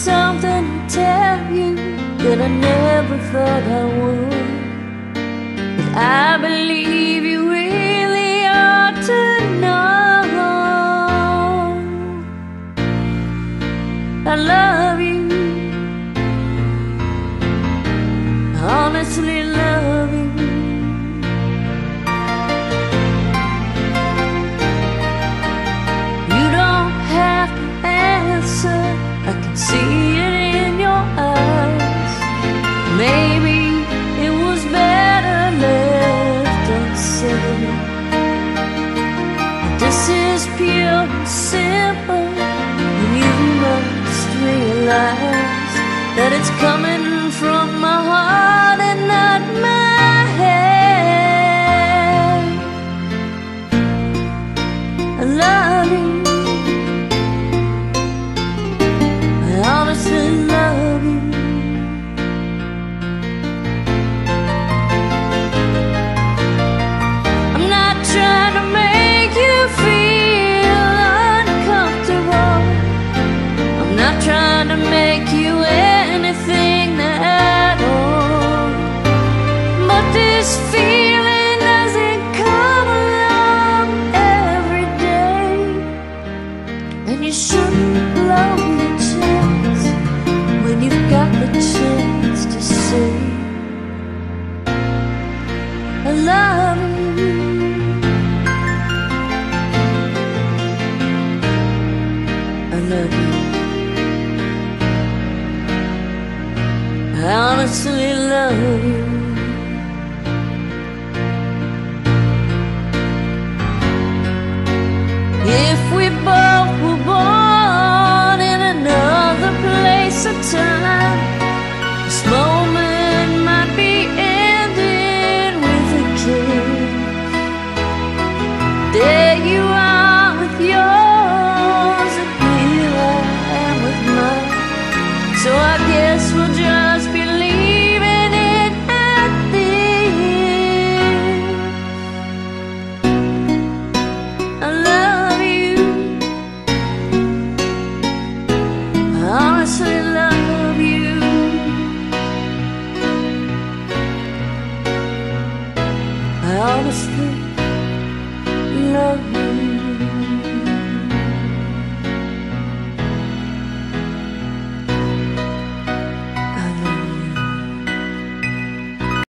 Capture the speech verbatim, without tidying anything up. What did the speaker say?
something to tell you that I never thought I would. But I believe you really ought to know I love you, honestly love you. You don't have to answer, I can see it in your eyes. Maybe it was better left unsaid. This is pure and simple, and you must realize that it's coming from my heart and not my head. I love you, I honestly love you. I'm not trying to make you feel uncomfortable. I'm not trying to make you anything at all. But this feeling doesn't come along every day, and you shouldn't blow your chance when you've got the chance to say I love you, I love you, I honestly love you. If we both were born in another place or time, this moment might be ending with a kiss. There you are with yours, and here I am with mine. So I guess we'll just be leaving it at this. I love you, I honestly love you. I honestly love you.